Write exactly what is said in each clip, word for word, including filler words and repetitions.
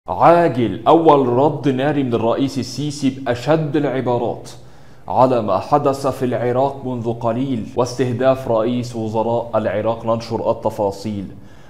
عاجل أول رد ناري من الرئيس السيسي بأشد العبارات على ما حدث في العراق منذ قليل واستهداف رئيس وزراء العراق. ننشر التفاصيل.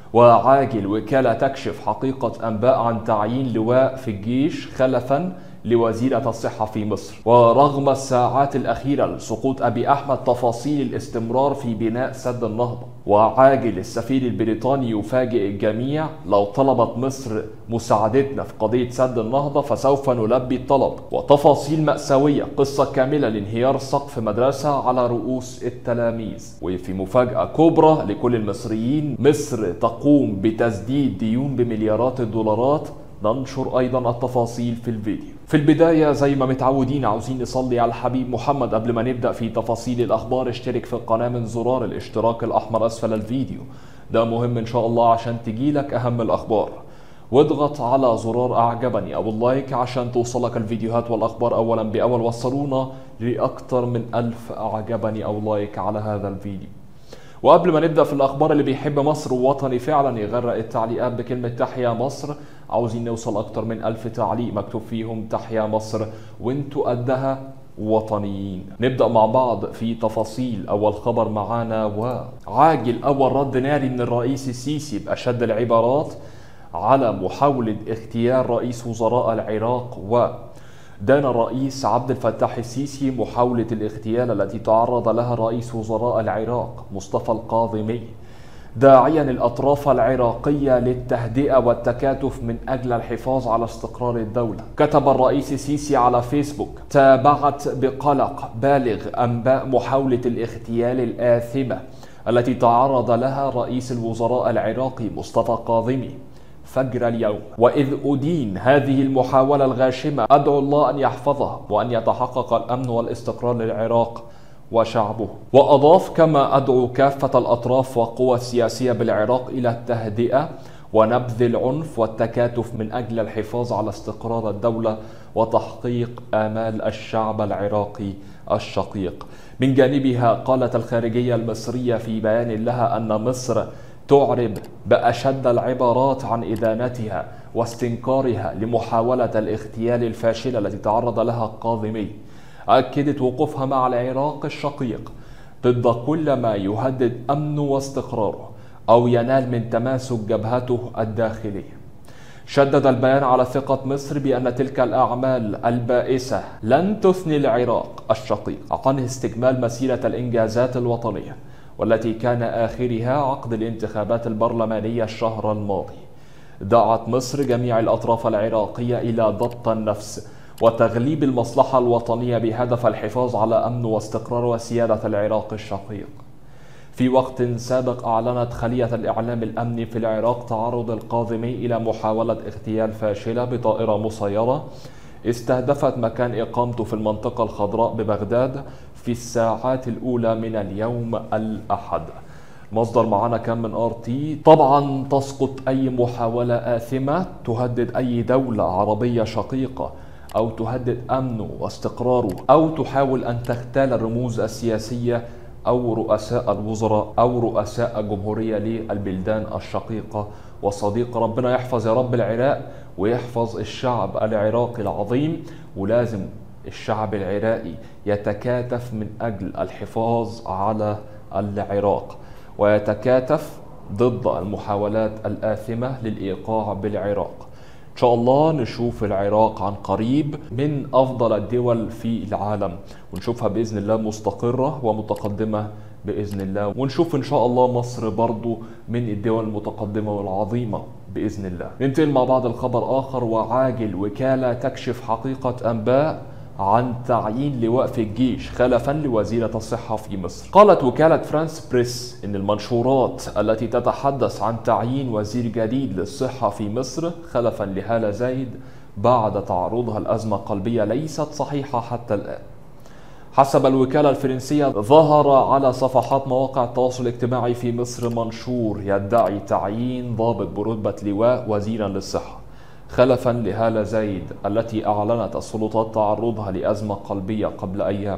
وعاجل وكالة تكشف حقيقة أنباء عن تعيين لواء في الجيش خلفا لوزيرة الصحة في مصر. ورغم الساعات الأخيرة لسقوط أبي أحمد تفاصيل الاستمرار في بناء سد النهضة. وعاجل السفير البريطاني يفاجئ الجميع: لو طلبت مصر مساعدتنا في قضية سد النهضة فسوف نلبي الطلب. وتفاصيل مأساوية، قصة كاملة لانهيار سقف مدرسة على رؤوس التلاميذ. وفي مفاجأة كبرى لكل المصريين: مصر تقوم بتسديد ديون بمليارات الدولارات. ننشر أيضا التفاصيل في الفيديو. في البداية زي ما متعودين عاوزين نصلي على الحبيب محمد. قبل ما نبدأ في تفاصيل الأخبار اشترك في القناة من زرار الاشتراك الأحمر أسفل الفيديو، ده مهم إن شاء الله عشان تجيلك أهم الأخبار. واضغط على زرار أعجبني أو اللايك عشان توصلك الفيديوهات والأخبار أولا بأول. وصلونا لأكثر من ألف أعجبني أو لايك على هذا الفيديو. وقبل ما نبدأ في الأخبار، اللي بيحب مصر ووطني فعلا يغرق التعليقات بكلمة تحيا مصر. عاوزين نوصل أكتر من ألف تعليق مكتوب فيهم تحيا مصر وانتوا قدها وطنيين. نبدأ مع بعض في تفاصيل. أول خبر معانا: وعاجل أول رد ناري من الرئيس السيسي بأشد العبارات على محاولة اغتيال رئيس وزراء العراق. و دان الرئيس عبد الفتاح السيسي محاولة الاغتيال التي تعرض لها رئيس وزراء العراق مصطفى الكاظمي، داعيا الأطراف العراقية للتهدئة والتكاتف من أجل الحفاظ على استقرار الدولة. كتب الرئيس السيسي على فيسبوك: تابعت بقلق بالغ أنباء محاولة الاغتيال الآثمة التي تعرض لها رئيس الوزراء العراقي مصطفى الكاظمي فجر اليوم، وإذ أدين هذه المحاولة الغاشمة أدعو الله أن يحفظها وأن يتحقق الأمن والاستقرار للعراق وشعبه. وأضاف: كما أدعو كافة الأطراف والقوى السياسية بالعراق إلى التهدئة ونبذ العنف والتكاتف من أجل الحفاظ على استقرار الدولة وتحقيق آمال الشعب العراقي الشقيق. من جانبها قالت الخارجية المصرية في بيان لها أن مصر تعرب بأشد العبارات عن إدانتها واستنكارها لمحاولة الاغتيال الفاشلة التي تعرض لها الكاظمي. أكدت وقوفها مع العراق الشقيق ضد كل ما يهدد أمنه واستقراره أو ينال من تماسك جبهته الداخلية. شدد البيان على ثقة مصر بأن تلك الأعمال البائسة لن تثني العراق الشقيق عن استكمال مسيرة الإنجازات الوطنية، والتي كان آخرها عقد الانتخابات البرلمانية الشهر الماضي. دعت مصر جميع الأطراف العراقية إلى ضبط النفس وتغليب المصلحة الوطنية بهدف الحفاظ على أمن واستقرار وسيادة العراق الشقيق. في وقت سابق أعلنت خلية الإعلام الأمني في العراق تعرض الكاظمي إلى محاولة اغتيال فاشلة بطائرة مسيرة استهدفت مكان إقامته في المنطقة الخضراء ببغداد في الساعات الأولى من اليوم الأحد. مصدر معنا كان من آر تي. طبعا تسقط أي محاولة آثمة تهدد أي دولة عربية شقيقة أو تهدد أمنه واستقراره أو تحاول أن تغتال الرموز السياسية أو رؤساء الوزراء أو رؤساء الجمهورية للبلدان الشقيقة والصديقة. ربنا يحفظ يا رب العراق ويحفظ الشعب العراقي العظيم. ولازم الشعب العراقي يتكاتف من أجل الحفاظ على العراق ويتكاتف ضد المحاولات الآثمة للإيقاع بالعراق. إن شاء الله نشوف العراق عن قريب من أفضل الدول في العالم، ونشوفها بإذن الله مستقرة ومتقدمة بإذن الله، ونشوف إن شاء الله مصر برضو من الدول المتقدمة والعظيمة بإذن الله. ننتقل مع بعض الخبر آخر: وعاجل وكالة تكشف حقيقة أنباء عن تعيين لواء في الجيش خلفا لوزيرة الصحة في مصر. قالت وكالة فرانس بريس إن المنشورات التي تتحدث عن تعيين وزير جديد للصحة في مصر خلفا لهالة زايد بعد تعرضها لأزمة قلبية ليست صحيحة حتى الآن. حسب الوكالة الفرنسية، ظهر على صفحات مواقع التواصل الاجتماعي في مصر منشور يدعي تعيين ضابط برتبة لواء وزيرا للصحة خلفا لهالة زايد التي أعلنت السلطات تعرضها لأزمة قلبية قبل أيام،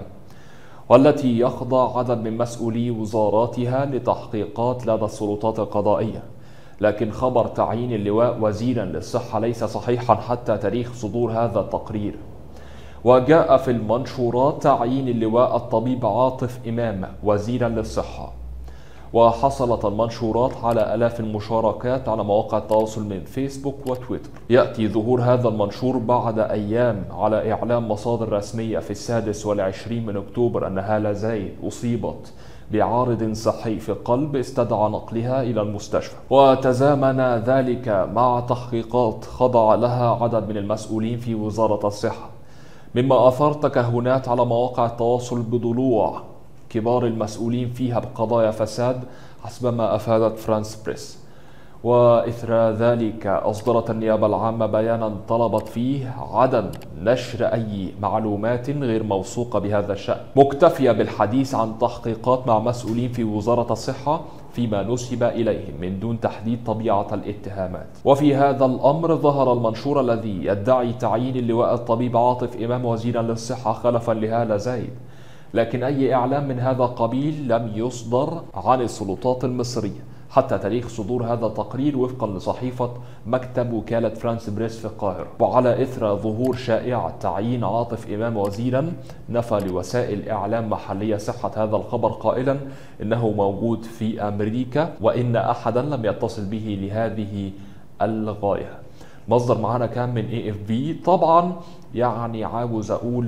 والتي يخضع عدد من مسؤولي وزاراتها لتحقيقات لدى السلطات القضائية. لكن خبر تعيين اللواء وزيرا للصحة ليس صحيحا حتى تاريخ صدور هذا التقرير. وجاء في المنشورات تعيين اللواء الطبيب عاطف إمام وزيرا للصحة. وحصلت المنشورات على آلاف المشاركات على مواقع التواصل من فيسبوك وتويتر. يأتي ظهور هذا المنشور بعد أيام على إعلام مصادر رسمية في السادس والعشرين من أكتوبر أن هالة زايد أصيبت بعارض صحي في القلب استدعى نقلها إلى المستشفى. وتزامن ذلك مع تحقيقات خضع لها عدد من المسؤولين في وزارة الصحة، مما أثار تكهنات على مواقع التواصل بضلوع كبار المسؤولين فيها بقضايا فساد حسب ما أفادت فرانس بريس. وإثر ذلك أصدرت النيابة العامة بيانا طلبت فيه عدم نشر أي معلومات غير موثوقة بهذا الشأن، مكتفية بالحديث عن تحقيقات مع مسؤولين في وزارة الصحة فيما نسب إليهم من دون تحديد طبيعة الاتهامات. وفي هذا الأمر ظهر المنشور الذي يدعي تعيين اللواء الطبيب عاطف إمام وزيرا للصحة خلفا لهالة زايد، لكن أي إعلام من هذا القبيل لم يصدر عن السلطات المصرية حتى تاريخ صدور هذا التقرير وفقا لصحيفة مكتب وكالة فرانس بريس في القاهرة. وعلى إثر ظهور شائعة تعيين عاطف إمام وزيرا، نفى لوسائل إعلام محلية صحة هذا الخبر قائلا إنه موجود في أمريكا وإن أحدا لم يتصل به لهذه الغاية. مصدر معنا كان من إيه إف بي. طبعا يعني عاوز أقول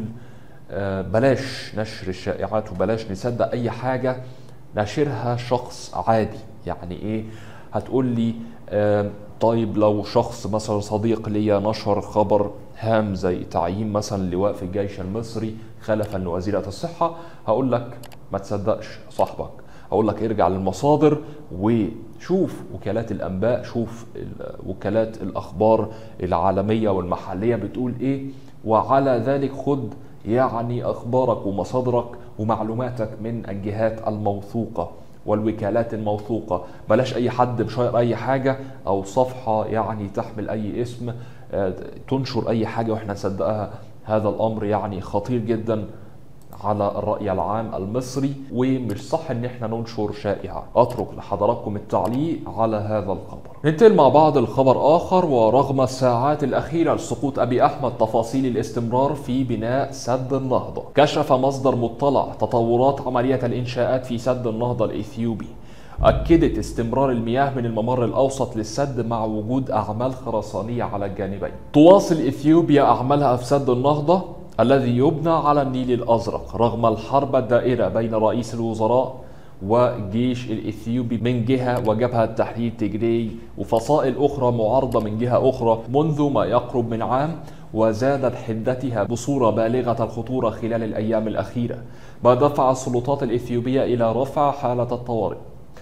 بلاش نشر الشائعات وبلاش نصدق أي حاجة نشرها شخص عادي. يعني إيه؟ هتقول لي آه طيب لو شخص مثلا صديق ليا نشر خبر هام زي تعيين مثلا لواء في الجيش المصري خلفا لوزيرة الصحة، هقول لك ما تصدقش صاحبك، هقول لك ارجع للمصادر وشوف وكالات الأنباء، شوف وكالات الأخبار العالمية والمحلية بتقول إيه، وعلى ذلك خد يعني أخبارك ومصادرك ومعلوماتك من الجهات الموثوقة والوكالات الموثوقة. بلاش أي حد بشير أي حاجة أو صفحة يعني تحمل أي اسم تنشر أي حاجة وإحنا نصدقها. هذا الأمر يعني خطير جدا على الرأي العام المصري، ومش صح ان احنا ننشر شائعة. اترك لحضراتكم التعليق على هذا الخبر. ننتقل مع بعض الخبر اخر. ورغم الساعات الاخيرة لسقوط ابي احمد تفاصيل الاستمرار في بناء سد النهضة. كشف مصدر مطلع تطورات عملية الانشاءات في سد النهضة الاثيوبي. أكدت استمرار المياه من الممر الأوسط للسد مع وجود أعمال خرسانية على الجانبين. تواصل إثيوبيا أعمالها في سد النهضة الذي يبنى على النيل الأزرق رغم الحرب الدائرة بين رئيس الوزراء والجيش الإثيوبي من جهة وجبهة تحرير تيغراي وفصائل أخرى معارضة من جهة أخرى منذ ما يقرب من عام، وزادت حدتها بصورة بالغة الخطورة خلال الأيام الأخيرة، ما دفع السلطات الإثيوبية إلى رفع حالة الطوارئ.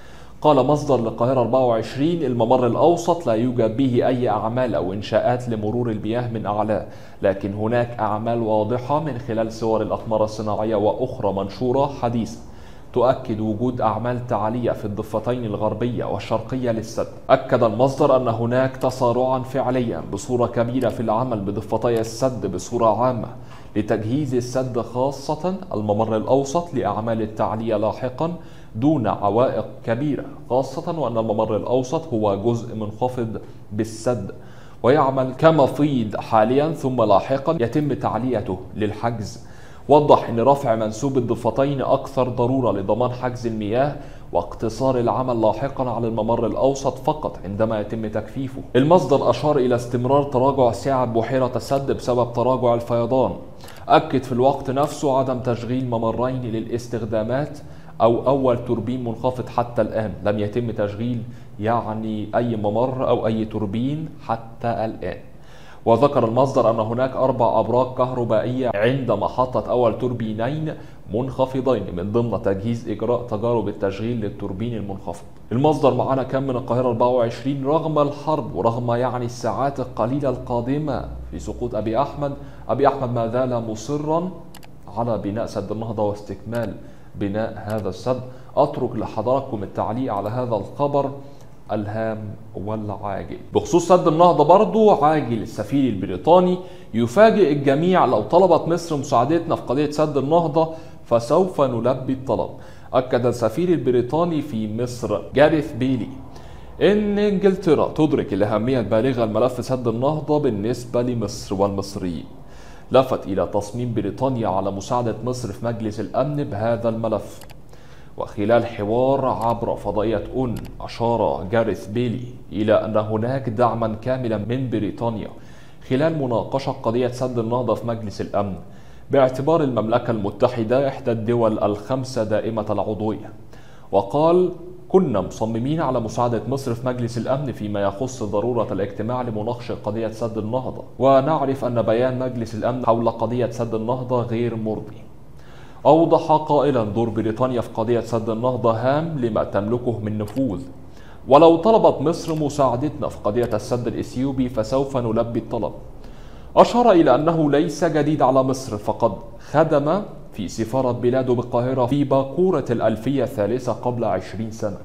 قال مصدر للقاهرة أربعة وعشرين الممر الأوسط لا يوجد به أي أعمال أو إنشاءات لمرور المياه من أعلاه، لكن هناك أعمال واضحة من خلال صور الأقمار الصناعية وأخرى منشورة حديثة تؤكد وجود أعمال تعالية في الضفتين الغربية والشرقية للسد. أكد المصدر أن هناك تسارعا فعليا بصورة كبيرة في العمل بضفتي السد بصورة عامة لتجهيز السد خاصة الممر الأوسط لأعمال التعلية لاحقا دون عوائق كبيرة، خاصة وأن الممر الأوسط هو جزء منخفض بالسد ويعمل كمفيض حاليا ثم لاحقا يتم تعليته للحجز. وضح أن رفع منسوب الضفتين أكثر ضرورة لضمان حجز المياه واقتصار العمل لاحقا على الممر الأوسط فقط عندما يتم تكثيفه. المصدر أشار إلى استمرار تراجع سعة بحيرة السد بسبب تراجع الفيضان. أكد في الوقت نفسه عدم تشغيل ممرين للاستخدامات أو أول توربين منخفض حتى الآن. لم يتم تشغيل يعني أي ممر أو أي توربين حتى الآن. وذكر المصدر أن هناك أربع أبراج كهربائية عند محطة أول توربينين منخفضين من ضمن تجهيز إجراء تجارب التشغيل للتوربين المنخفض. المصدر معنا كان من القاهرة أربعة وعشرين رغم الحرب ورغم يعني الساعات القليلة القادمة في سقوط أبي أحمد، أبي أحمد ما زال مصرا على بناء سد النهضة واستكمال بناء هذا السد. أترك لحضراتكم التعليق على هذا الخبر الهام والعاجل. بخصوص سد النهضة برضو عاجل، السفير البريطاني يفاجئ الجميع لو طلبت مصر مساعدتنا في قضية سد النهضة فسوف نلبي الطلب. أكد السفير البريطاني في مصر جاريث بيلي إن إنجلترا تدرك الأهمية البالغة لملف سد النهضة بالنسبة لمصر والمصريين. لفت إلى تصميم بريطانيا على مساعدة مصر في مجلس الأمن بهذا الملف. وخلال حوار عبر فضائية أون أشار جاريث بيلي إلى أن هناك دعما كاملا من بريطانيا خلال مناقشة قضية سد النهضة في مجلس الأمن، باعتبار المملكة المتحدة إحدى الدول الخمسة دائمة العضوية. وقال: كنا مصممين على مساعدة مصر في مجلس الأمن فيما يخص ضرورة الاجتماع لمناقشة قضية سد النهضة، ونعرف أن بيان مجلس الأمن حول قضية سد النهضة غير مرضي. أوضح قائلا: دور بريطانيا في قضية سد النهضة هام لما تملكه من نفوذ، ولو طلبت مصر مساعدتنا في قضية السد الإثيوبي فسوف نلبي الطلب. أشار إلى أنه ليس جديد على مصر، فقد خدم في سفارة بلاده بالقاهرة في باكورة الألفية الثالثة قبل عشرين سنة.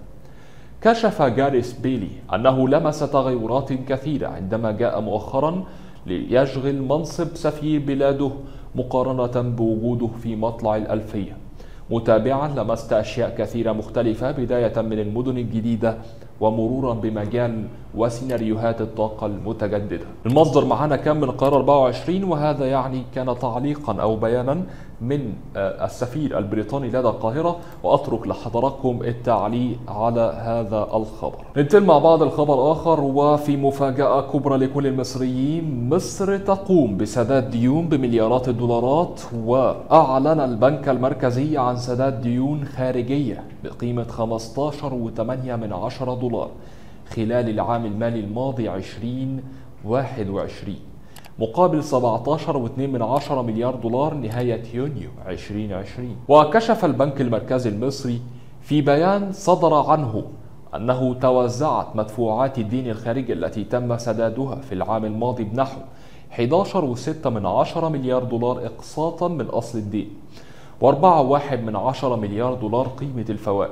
كشف جاريث بيلي أنه لمس تغيرات كثيرة عندما جاء مؤخرا ليشغل منصب سفير بلاده مقارنة بوجوده في مطلع الألفية. متابعا: لمست أشياء كثيرة مختلفة بداية من المدن الجديدة ومرورا بمجال وسيناريوهات الطاقة المتجددة. المصدر معنا كان من القاهرة أربعة وعشرين، وهذا يعني كان تعليقا أو بيانا من السفير البريطاني لدى القاهرة، وأترك لحضراتكم التعليق على هذا الخبر. ننتقل مع بعض الخبر آخر، وفي مفاجأة كبرى لكل المصريين: مصر تقوم بسداد ديون بمليارات الدولارات، وأعلن البنك المركزي عن سداد ديون خارجية بقيمة خمسة عشر فاصلة ثمانية من عشرة دولار خلال العام المالي الماضي عشرين واحد وعشرين، مقابل سبعة عشر فاصلة اثنين من عشرة مليار دولار نهاية يونيو ألفين وعشرين. وكشف البنك المركزي المصري في بيان صدر عنه أنه توزعت مدفوعات الدين الخارجي التي تم سدادها في العام الماضي بنحو أحد عشر فاصلة ستة من عشرة مليار دولار إقساطا من أصل الدين، وأربعة فاصلة واحد من عشرة مليار دولار قيمة الفوائد.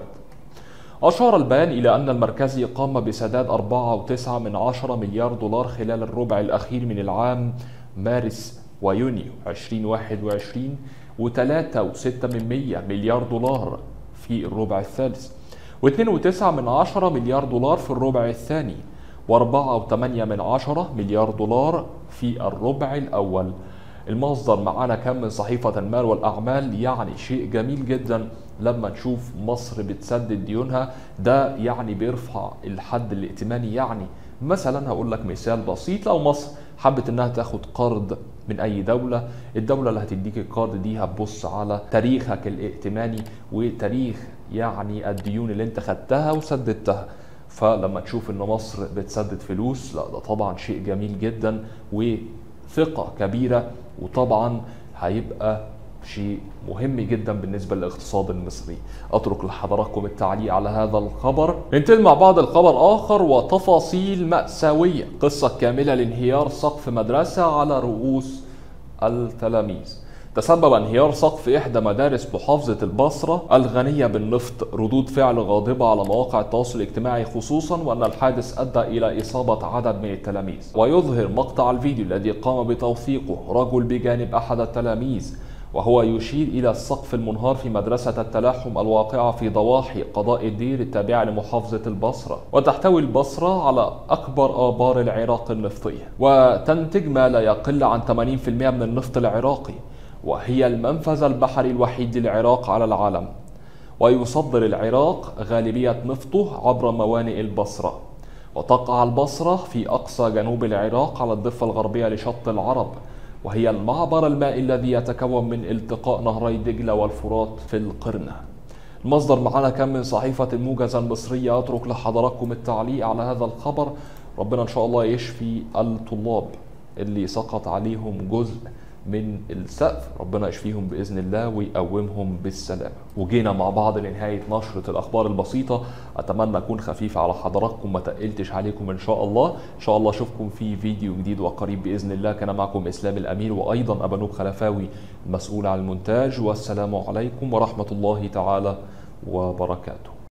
أشار البيان إلى أن المركزي قام بسداد أربعة فاصلة تسعة من عشرة مليار دولار خلال الربع الأخير من العام مارس ويونيو ألفين وواحد وعشرين، وثلاثة فاصلة ستة مليار دولار في الربع الثالث، واثنين فاصلة تسعة من عشرة مليار دولار في الربع الثاني، وأربعة فاصلة ثمانية من عشرة مليار دولار في الربع الأول. المصدر معانا كان من صحيفة المال والأعمال. يعني شيء جميل جدا لما نشوف مصر بتسدد ديونها، ده يعني بيرفع الحد الائتماني. يعني مثلا هقول لك مثال بسيط: لو مصر حبت انها تاخد قرض من اي دولة، الدولة اللي هتديك القرض دي هتبص على تاريخك الائتماني وتاريخ يعني الديون اللي انت خدتها وسددتها. فلما تشوف ان مصر بتسدد فلوس، لا ده طبعا شيء جميل جدا وثقة كبيرة، وطبعا هيبقى شيء مهم جدا بالنسبة للاقتصاد المصري. أترك لحضراتكم التعليق على هذا الخبر. ننتقل مع بعض الخبر آخر وتفاصيل مأساوية: قصة كاملة لانهيار سقف مدرسة على رؤوس التلاميذ. تسبب انهيار سقف إحدى مدارس محافظة البصرة الغنية بالنفط ردود فعل غاضبة على مواقع التواصل الاجتماعي، خصوصا وأن الحادث أدى إلى إصابة عدد من التلاميذ. ويظهر مقطع الفيديو الذي قام بتوثيقه رجل بجانب أحد التلاميذ وهو يشير إلى السقف المنهار في مدرسة التلاحم الواقعة في ضواحي قضاء الدير التابعة لمحافظة البصرة. وتحتوي البصرة على أكبر آبار العراق النفطية، وتنتج ما لا يقل عن ثمانين بالمئة من النفط العراقي، وهي المنفذ البحري الوحيد للعراق على العالم. ويصدر العراق غالبية نفطه عبر موانئ البصرة. وتقع البصرة في أقصى جنوب العراق على الضفة الغربية لشط العرب، وهي المعبر المائي الذي يتكون من التقاء نهري دجلة والفرات في القرنة. المصدر معنا كان من صحيفة الموجز المصرية. أترك لحضراتكم التعليق على هذا الخبر. ربنا إن شاء الله يشفي الطلاب اللي سقط عليهم جزء من السقف، ربنا يشفيهم بإذن الله ويقومهم بالسلامة. وجينا مع بعض لنهاية نشرة الأخبار البسيطة. أتمنى أكون خفيف على حضراتكم، ما تقلتش عليكم إن شاء الله. إن شاء الله أشوفكم في فيديو جديد وقريب بإذن الله. كان معكم إسلام الأمير، وأيضا أبانوب خلفاوي المسؤول عن المونتاج. والسلام عليكم ورحمة الله تعالى وبركاته.